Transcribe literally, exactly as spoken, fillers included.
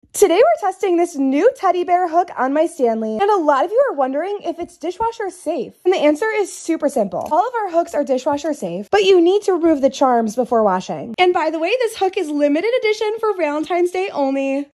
Today we're testing this new teddy bear hook on my Stanley, and a lot of you are wondering if it's dishwasher safe. And the answer is super simple. All of our hooks are dishwasher safe, but you need to remove the charms before washing. And by the way, this hook is limited edition for Valentine's Day only.